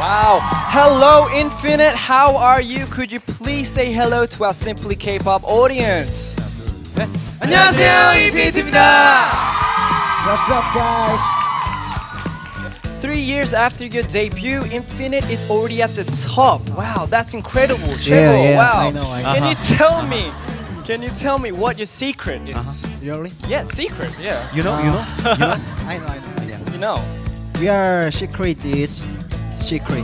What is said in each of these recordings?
Wow. Hello, Infinite. How are you? Could you please say hello to our Simply K-pop audience? 안녕하세요, 인피니트입니다. What's up, guys? 3 years after your debut, Infinite is already at the top. Wow, that's incredible. 최고. Wow. I know. Can you tell me what your secret is? Really? Yeah, secret. Yeah. You know? I know. Yeah. You know. We are secret is secret.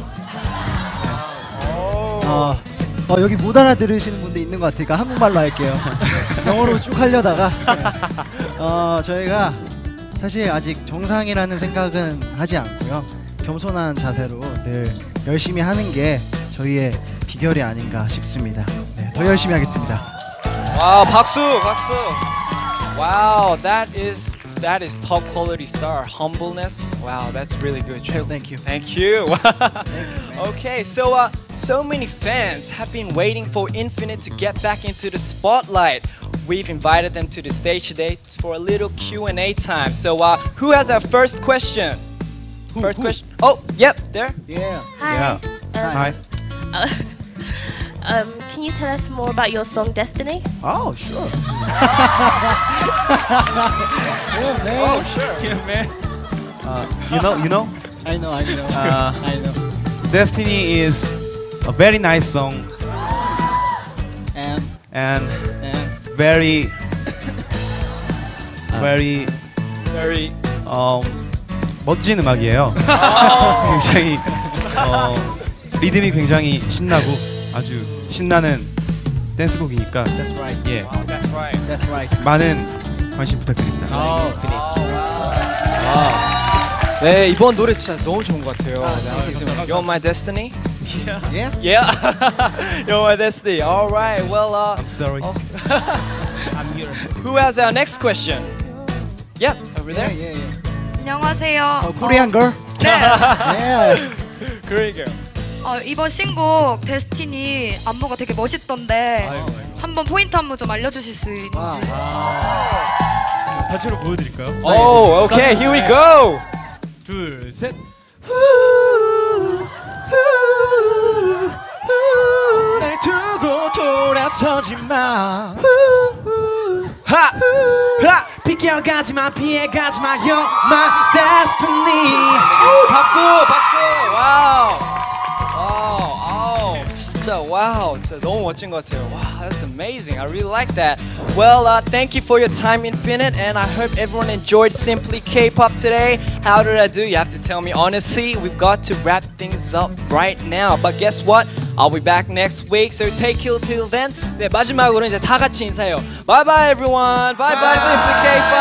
여기 못 알아들으시는 분도 있는 것 같으니까 한국말로 할게요. 영어로 쭉 하려다가 저희가 사실 아직 정상이라는 생각은 하지 않고요. 겸손한 자세로 늘 열심히 하는 게 저희의 비결이 아닌가 싶습니다. 네, 더 열심히 하겠습니다. Wow, 박수. Wow, that is top quality star. Humbleness. Wow, that's really good. Thank you. Thank you. Okay, so many fans have been waiting for Infinite to get back into the spotlight. We've invited them to the stage today for a little Q&A time. So, who has our first question? First question. Oh, yep, there. Yeah. Hi. Hi. Can you tell us more about your song Destiny? Oh, sure. Oh, sure. Yeah, man. You know, I know. I know. Destiny is a very nice song And very 멋진 음악이에요. 굉장히 리듬이 굉장히 신나고 아주 신나는 댄스곡이니까 that's right. 예, That's right. That's right. 많은 관심 부탁드립니다. 네, 이번 노래 진짜 너무 좋은 것 같아요. You're my destiny. Yeah. Yeah. You're my destiny. All right. Well, I'm sorry. I'm here. Who has our next question? Yep, over there. Yeah. 안녕하세요. Korean girl. 네. Yeah. Korean girl. 이번 신곡 데스티니 안무가 되게 멋있던데 한번 포인트 안무 좀 알려주실 수 있는지. 단체로 보여드릴까요? Oh, okay. Here we go. 둘, 셋. 날 두고 돌아서지 마. 비껴가지마, 피해가지마. You're my destiny. 박수. 와우. 진짜 와우. 진짜 너무 멋진 것 같아요. Wow, that's amazing. I really like that. Well, thank you for your time, Infinite, and I hope everyone enjoyed Simply K-pop today. How did I do? You have to tell me honestly. We've got to wrap things up right now. But guess what? I'll be back next week. So take it till then. 네, 마지막으로 이제 다 같이 인사해요. Bye bye everyone. Bye bye Simply K-pop.